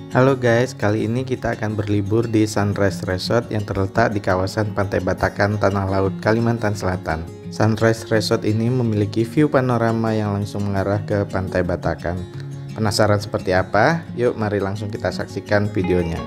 Halo guys, kali ini kita akan berlibur di Sunrise Resort yang terletak di kawasan Pantai Batakan, Tanah Laut, Kalimantan Selatan. Sunrise Resort ini memiliki view panorama yang langsung mengarah ke Pantai Batakan. Penasaran seperti apa? Yuk mari langsung kita saksikan videonya.